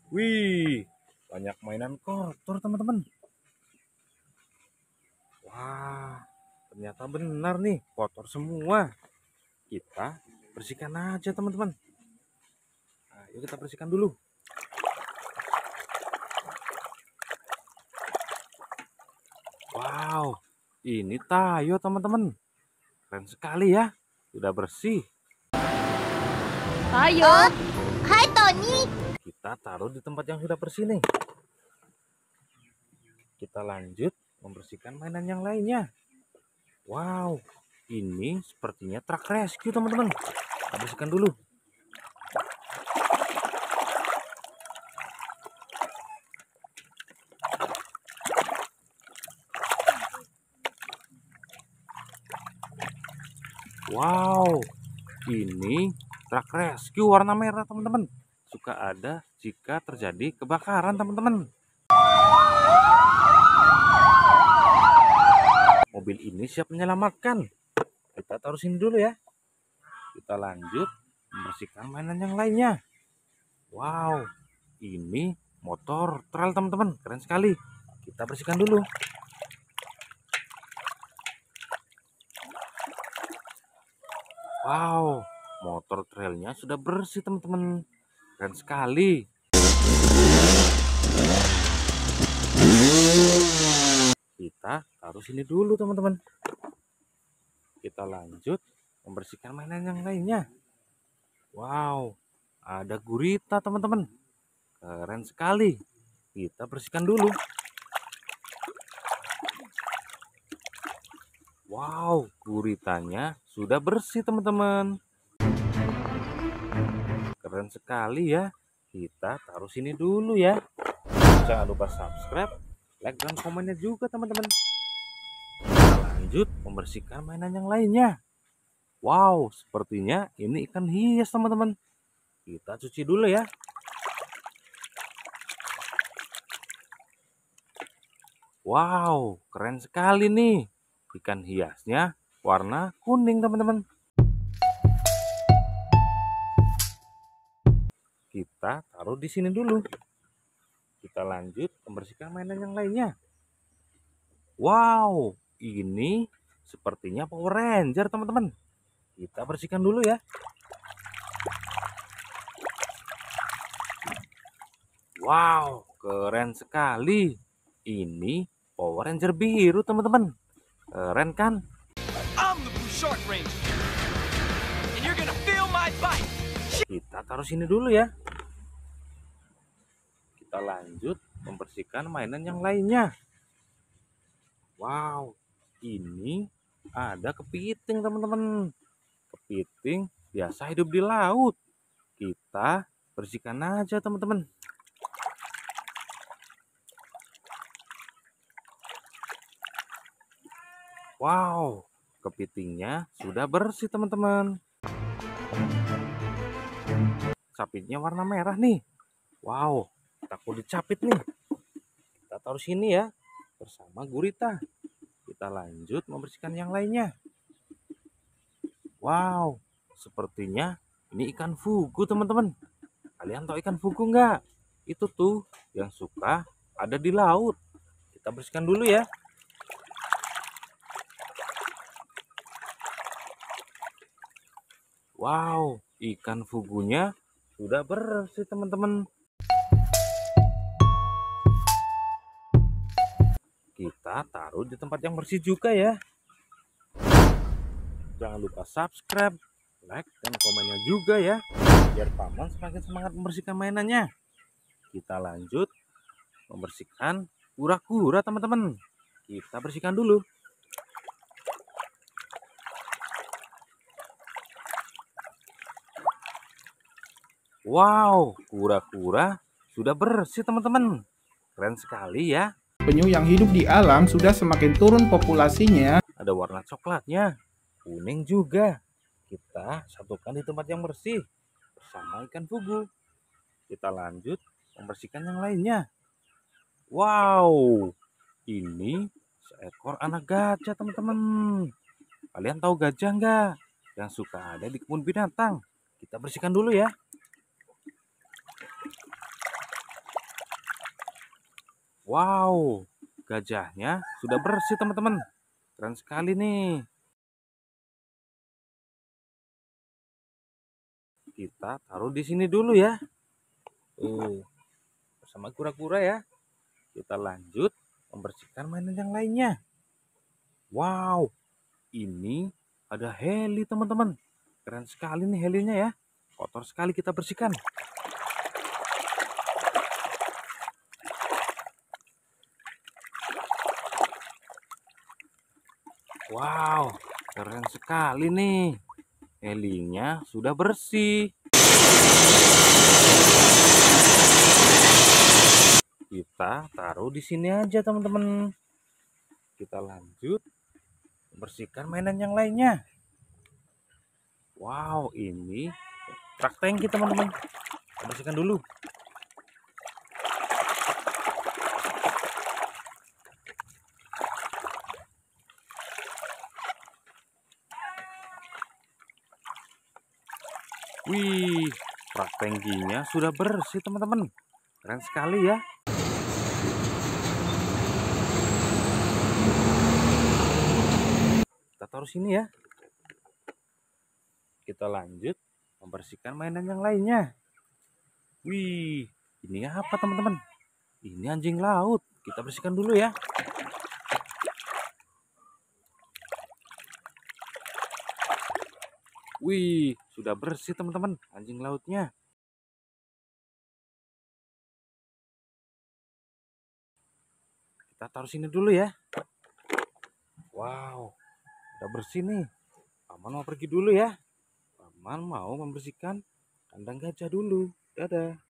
Wih, banyak mainan kotor teman-teman. Wah, ternyata benar nih, kotor semua. Kita bersihkan aja teman-teman. Ayo kita bersihkan dulu. Wow, ini Tayo teman-teman. Keren sekali ya, sudah bersih. Tayo. Hai Tony. Kita taruh di tempat yang sudah bersih nih. Kita lanjut membersihkan mainan yang lainnya. Wow, ini sepertinya truk rescue teman-teman. Kita bersihkan dulu. Wow, ini truk rescue warna merah teman-teman. Suka ada jika terjadi kebakaran teman-teman. Mobil ini siap menyelamatkan. Kita taruh sini dulu ya. Kita lanjut membersihkan mainan yang lainnya. Wow, ini motor trail teman-teman. Keren sekali. Kita bersihkan dulu. Wow, motor trailnya sudah bersih teman-teman. Keren sekali. Kita taruh sini dulu teman-teman. Kita lanjut membersihkan mainan yang lainnya. Wow, ada gurita teman-teman. Keren sekali. Kita bersihkan dulu. Wow, guritanya sudah bersih teman-teman. Keren sekali ya. Kita taruh sini dulu ya. Jangan lupa subscribe, like, dan komennya juga teman-teman. Kita lanjut membersihkan mainan yang lainnya. Wow, sepertinya ini ikan hias teman-teman. Kita cuci dulu ya. Wow, keren sekali nih. Ikan hiasnya warna kuning teman-teman. Kita taruh di sini dulu. Kita lanjut membersihkan mainan yang lainnya. Wow, ini sepertinya Power Ranger teman-teman. Kita bersihkan dulu ya. Wow, keren sekali. Ini Power Ranger biru teman-teman. Keren kan? I'm the Blue Shark Ranger, and you're gonna feel my bite. Kita taruh sini dulu ya. Kita lanjut membersihkan mainan yang lainnya. Wow, ini ada kepiting teman-teman. Kepiting biasa hidup di laut. Kita bersihkan aja teman-teman. Wow, kepitingnya sudah bersih teman-teman. Capitnya warna merah nih. Wow, takut dicapit nih. Kita taruh sini ya bersama gurita. Kita lanjut membersihkan yang lainnya. Wow, sepertinya ini ikan fugu teman-teman. Kalian tahu ikan fugu nggak? Itu tuh yang suka ada di laut. Kita bersihkan dulu ya. Wow, ikan fugunya sudah bersih teman-teman. Kita taruh di tempat yang bersih juga ya. Jangan lupa subscribe, like, dan komennya juga ya. Biar paman semakin semangat membersihkan mainannya. Kita lanjut membersihkan kura-kura teman-teman. Kita bersihkan dulu. Wow, kura-kura sudah bersih teman-teman. Keren sekali ya. Penyu yang hidup di alam sudah semakin turun populasinya. Ada warna coklatnya, kuning juga. Kita satukan di tempat yang bersih bersama ikan fugu. Kita lanjut membersihkan yang lainnya. Wow, ini seekor anak gajah teman-teman. Kalian tahu gajah nggak? Yang suka ada di kebun binatang. Kita bersihkan dulu ya. Wow, gajahnya sudah bersih teman-teman. Keren sekali nih. Kita taruh di sini dulu ya. Bersama kura-kura ya. Kita lanjut membersihkan mainan yang lainnya. Wow, ini ada heli teman-teman. Keren sekali nih helinya ya. Kotor sekali kita bersihkan. Wow, keren sekali nih. Helinya sudah bersih. Kita taruh di sini aja teman-teman. Kita lanjut bersihkan mainan yang lainnya. Wow, ini truk tangki teman-teman. Kita bersihkan dulu. Wih, truk tangkinya sudah bersih teman-teman. Keren sekali ya. Kita taruh sini ya. Kita lanjut membersihkan mainan yang lainnya. Wih, ini apa teman-teman? Ini anjing laut. Kita bersihkan dulu ya. Wih, sudah bersih teman-teman anjing lautnya. Kita taruh sini dulu ya. Wow, udah bersih nih. Paman mau pergi dulu ya. Paman mau membersihkan kandang gajah dulu. Dadah.